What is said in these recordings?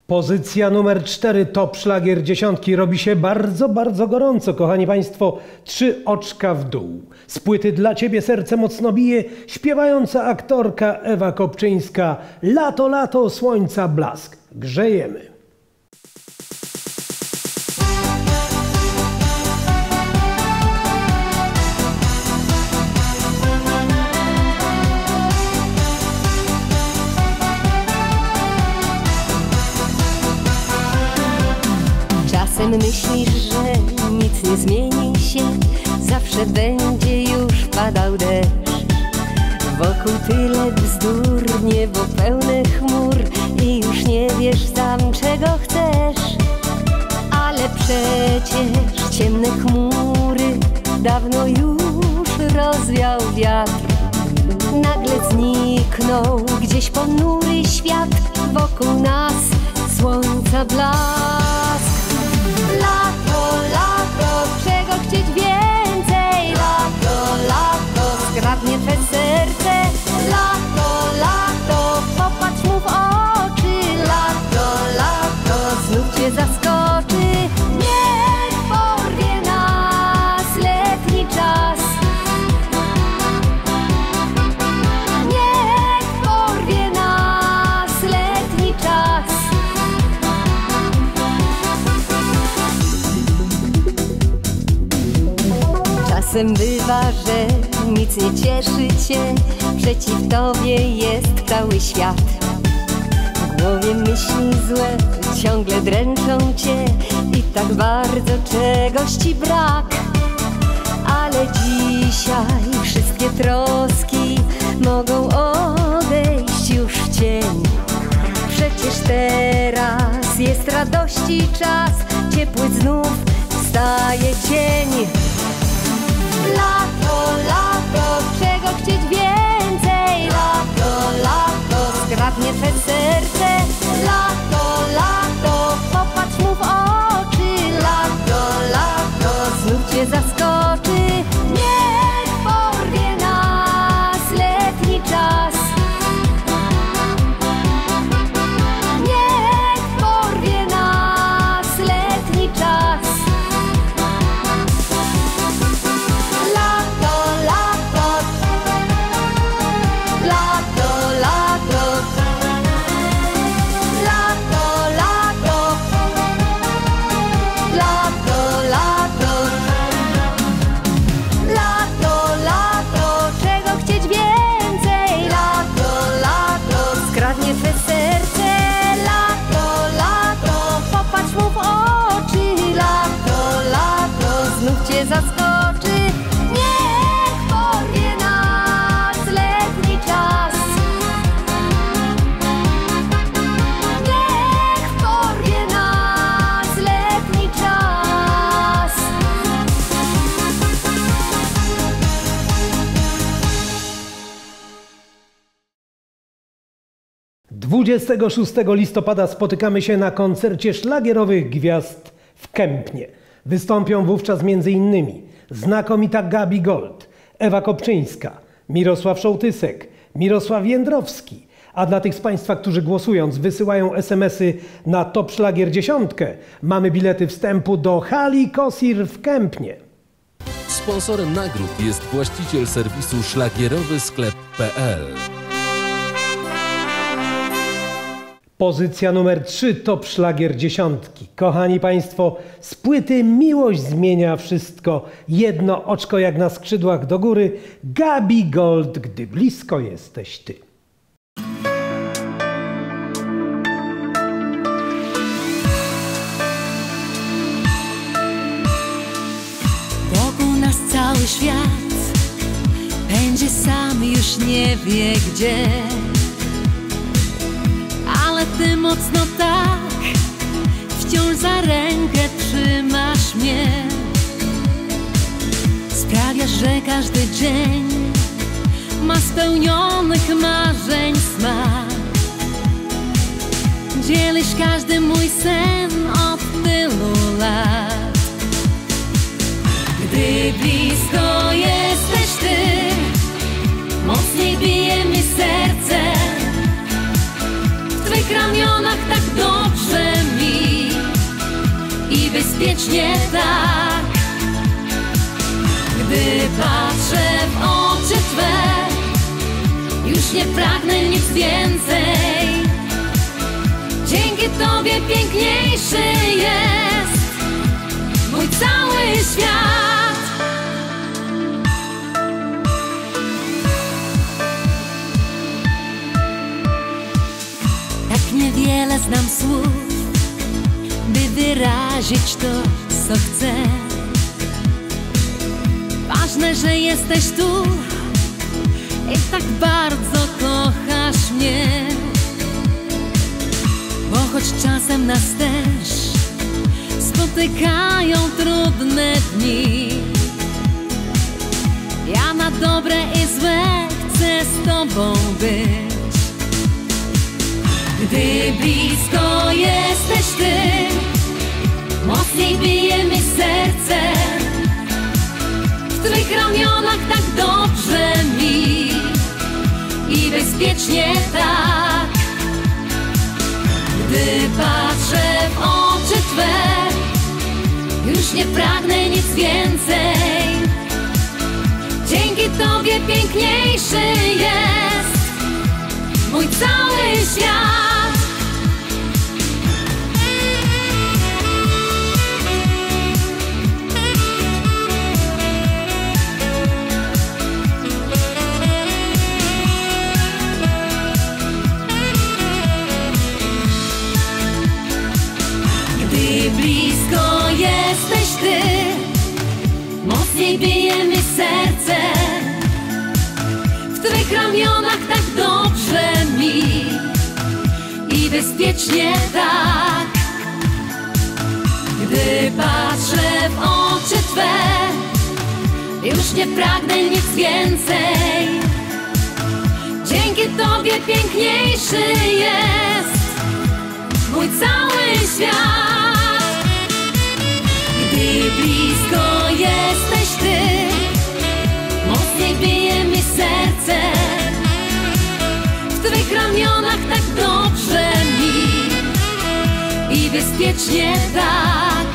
Pozycja numer 4, top szlagier dziesiątki. Robi się bardzo, bardzo gorąco, kochani państwo. 3 oczka w dół. Z płyty Dla ciebie serce mocno bije śpiewająca aktorka Ewa Kopczyńska. Lato, lato, słońca blask. Grzejemy. Czasem myślisz, że nic nie zmieni się, zawsze będzie już padał deszcz. Wokół tyle bzdur, niebo pełne chmur i już nie wiesz sam, czego chcesz. Ale przecież ciemne chmury dawno już rozwiał wiatr. Nagle zniknął gdzieś ponury świat, wokół nas słońca blask. Lato, lato, czego chcieć więcej? Lato, lato, skradnie twe serce. Lato, lato, popatrz mu w oczy. Lato, lato, znów cię zaskoczy. Niech porwie nas letni czas. Niech porwie nas letni czas. Czasem bywa, że nic nie cieszy cię, przeciw tobie jest cały świat. W głowie myśli złe ciągle dręczą cię i tak bardzo czegoś ci brak. Ale dzisiaj wszystkie troski mogą odejść już w cień. Przecież teraz jest radości czas, ciepły znów wstaje cień. Lato, lato, czego chcieć więcej? Lato, lato, skradnie twe serce. Lato, lato, popatrz mu w oczy. Lato, lato, znów cię zaskoczy. Niech porwie nas letni czas. Niech porwie nas letni czas. Zaskoczy, niech porwie nas letni czas. Niech porwie nas letni czas. 26 listopada spotykamy się na koncercie szlagierowych gwiazd w Kępnie. Wystąpią wówczas m.in. znakomita Gabi Gold, Ewa Kopczyńska, Mirosław Szołtysek, Mirosław Jędrowski. A dla tych z państwa, którzy głosując wysyłają SMS-y na top szlagier dziesiątkę, mamy bilety wstępu do hali Kosir w Kępnie. Sponsorem nagród jest właściciel serwisu szlagierowysklep.pl. Pozycja numer 3, top szlagier dziesiątki. Kochani państwo, z płyty Miłość zmienia wszystko. Jedno oczko jak na skrzydłach do góry. Gabi Gold, gdy blisko jesteś ty. Wokół nas cały świat będzie sam, już nie wie gdzie. Ale ty mocno tak wciąż za rękę trzymasz mnie. Sprawiasz, że każdy dzień ma spełnionych marzeń smak. Dzielisz każdy mój sen od tylu lat. Gdy blisko jesteś ty, mocniej bije mi serce. W twych ramionach tak dobrze bezpiecznie tak. Gdy patrzę w oczy Twe, już nie pragnę nic więcej. Dzięki Tobie piękniejszy jest mój cały świat. Tak niewiele znam słów, by wyrazić to, co chcę. Ważne, że jesteś tu i tak bardzo kochasz mnie. Bo choć czasem nas też spotykają trudne dni, ja na dobre i złe chcę z Tobą być. Gdy blisko jesteś Ty, mocniej bije mi serce. W Twych ramionach tak dobrze mi i bezpiecznie tak. Gdy patrzę w oczy Twe, już nie pragnę nic więcej. Dzięki Tobie piękniejszy jest mój cały świat. Gdy blisko jesteś Ty, mocniej bije mi serce. W Twych ramionach tak dobrze mi i bezpiecznie tak. Gdy patrzę w oczy Twe, już nie pragnę nic więcej. Dzięki Tobie piękniejszy jest mój cały świat. Gdy blisko jesteś Ty, mocniej bije mi serce. W Twych ramionach tak dobrze mi i bezpiecznie tak.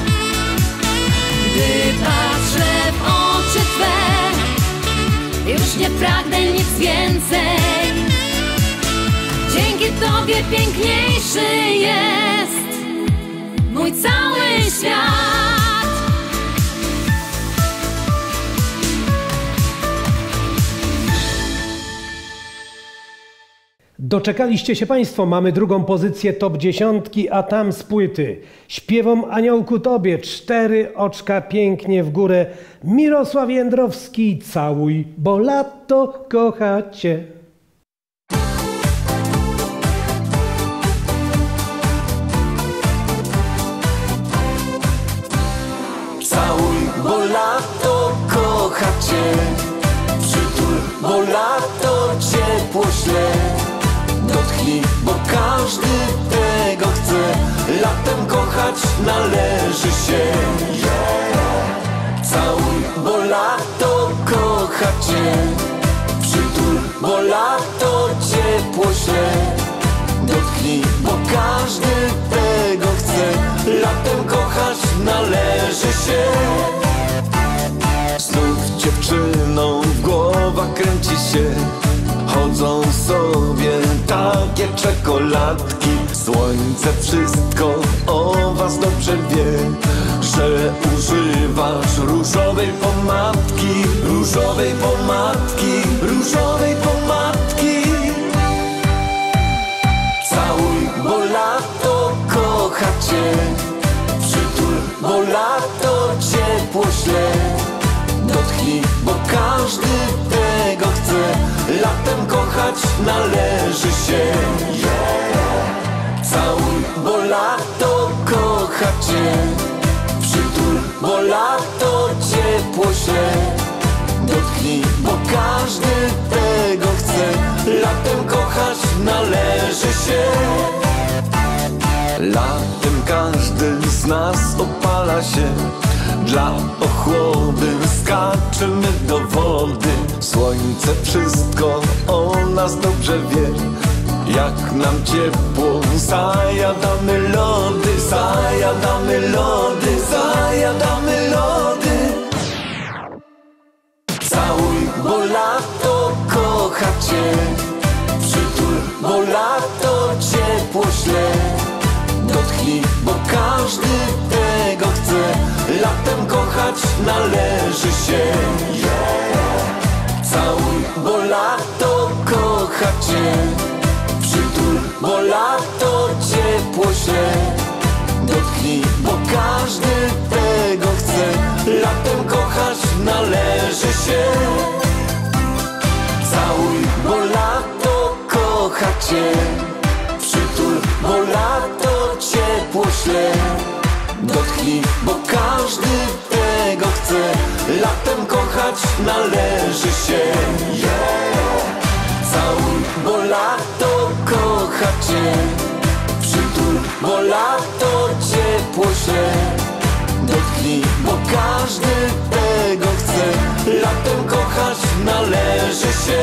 Gdy patrzę w oczy Twe, już nie pragnę nic więcej. Dzięki Tobie piękniejszy jest mój cały świat. Doczekaliście się Państwo, mamy drugą pozycję top 10, a tam z płyty Śpiewom aniołku Tobie, 4 oczka pięknie w górę. Mirosław Jędrowski, Całuj, bo lato kocha Cię. Całuj, bo lato kocha Cię, przytul, bo lato ciepło śle. Dotknij, bo każdy tego chce, latem kochać należy się. Całuj, bo lato kocha Cię, przytul, bo lato ciepło śle. Dotknij, bo każdy tego chce, latem kochać należy się. Znów dziewczyną w głowach kręci się, chodzą sobie takie czekoladki. Słońce wszystko o was dobrze wie, że używasz różowej pomadki, różowej pomadki, różowej pomadki. Całuj, bo lato kocha Cię, przytul, bo lato ciepło śle. Dotknij, bo każdy tego chce, latem kochać należy się. Całuj, bo lato kocha Cię, przytul, bo lato ciepło śle. Dotknij, bo każdy tego chce, latem kochać należy się. Latem każdy z nas opala się, dla ochłody skaczemy do wody. Słońce wszystko o nas dobrze wie, jak nam ciepło zajadamy lody. zajadamy lody, zajadamy lody. Całuj, bo lato kocha cię, przytul, bo lato ciepło śle. Dotknij, bo każdy tego chce, latem kochać należy się. Całuj, bo lato kocha cię, przytul, bo lato ciepło śle. Dotknij, bo każdy tego chce, latem kochać należy się. Całuj, bo lato kocha cię, przytul, bo lato ciepło śle. Dotknij, bo każdy tego chce, latem kochać należy się. Całuj, bo lato kocha cię, przytul, bo lato ciepło śle. Dotknij, bo każdy tego chce, latem kochać należy się.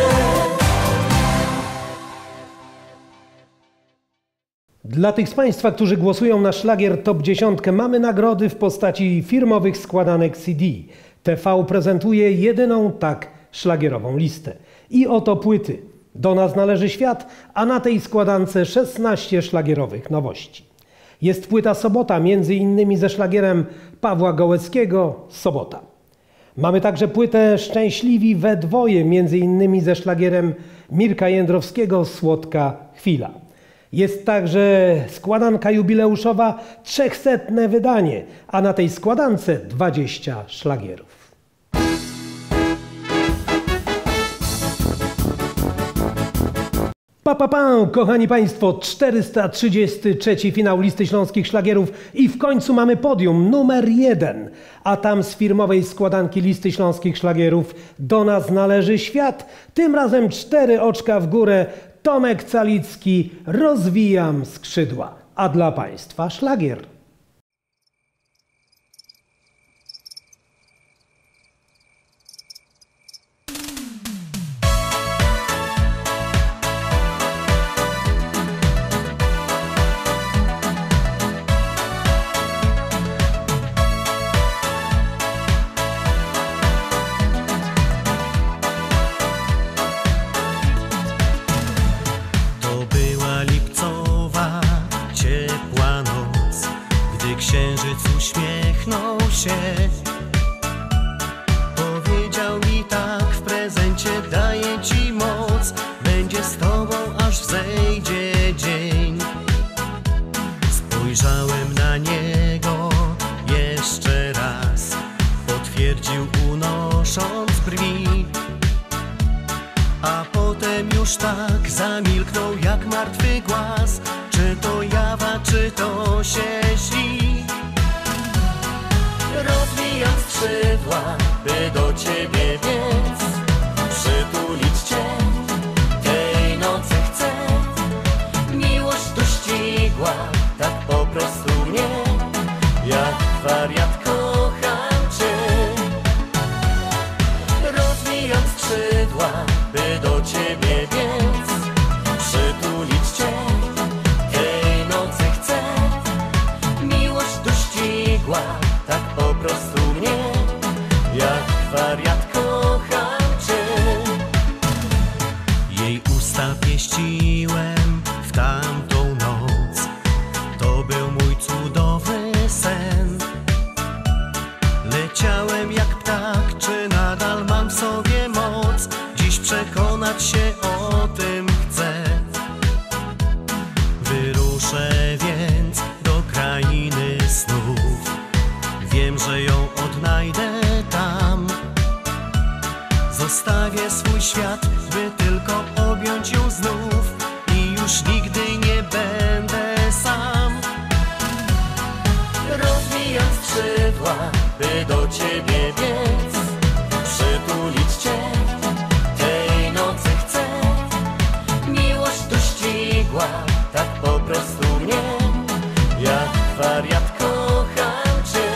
Dla tych z Państwa, którzy głosują na szlagier Top 10, mamy nagrody w postaci firmowych składanek CD. TV prezentuje jedyną tak szlagierową listę. I oto płyty. Do nas należy świat, a na tej składance 16 szlagierowych nowości. Jest płyta Sobota, między innymi ze szlagierem Pawła Gołeckiego Sobota. Mamy także płytę Szczęśliwi we dwoje, między innymi ze szlagierem Mirka Jędrowskiego Słodka chwila. Jest także składanka jubileuszowa 300. wydanie, a na tej składance 20 szlagierów. Kochani Państwo, 433 finał listy śląskich szlagierów i w końcu mamy podium numer 1. A tam z firmowej składanki listy śląskich szlagierów Do nas należy świat. Tym razem 4 oczka w górę. Tomek Calicki, Rozwijam skrzydła. A dla Państwa szlagier. Księżyc uśmiechnął się, powiedział mi tak: w prezencie daję ci moc, będzie z tobą aż wzejdzie dzień. Spojrzałem na niego jeszcze raz, potwierdził unosząc brwi, a potem już tak zamilknął jak martwy głaz. Czy to jawa, czy to się śni? Rozwijam skrzydła, by do ciebie biec, przytulić cię tej nocy chcę. Miłość tu ścigła, tak po prostu mnie, jak wariat kocham cię. Rozwijam skrzydła, by do ciebie biec, przytulić cię tej nocy chcę. Miłość tu ścigła, tak po prostu mnie, jak wariat kocham cię. Jej usta pieściłem w tamtą noc, to był mój cudowny sen. Leciałem jak ptak, czy nadal mam w sobie moc? Dziś przekonać się o tym chcę. Wyruszę więc do krainy snów, wiem, że ją odnajdę tam. Zostawię swój świat, by tylko objąć ją znów i już nigdy nie będę sam. Rozwijam skrzydła, by do ciebie biec, przytulić cię tej nocy chcę. Miłość tu ścigła, tak po prostu mnie, jak wariat kocham cię.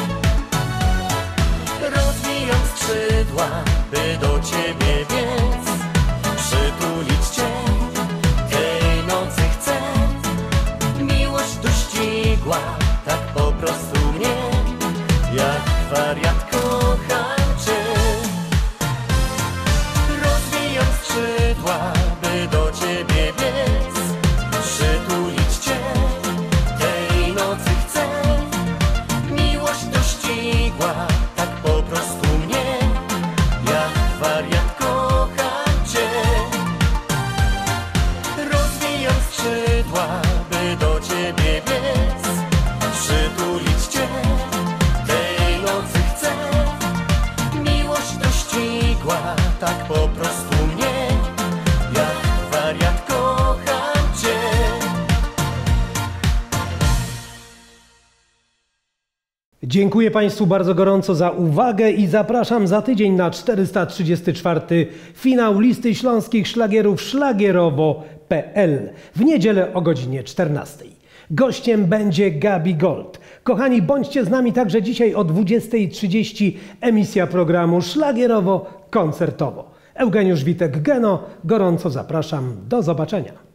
Rozwijam skrzydła, by do ciebie biec, przytulić cię tej nocy chcę. Miłość tu ścigła, Dziękuję Państwu bardzo gorąco za uwagę i zapraszam za tydzień na 434. finał listy śląskich szlagierów szlagierowo.pl w niedzielę o godzinie 14. Gościem będzie Gabi Gold. Kochani, bądźcie z nami także dzisiaj o 20:30 emisja programu Szlagierowo-Koncertowo. Eugeniusz Witek-Geno, gorąco zapraszam. Do zobaczenia.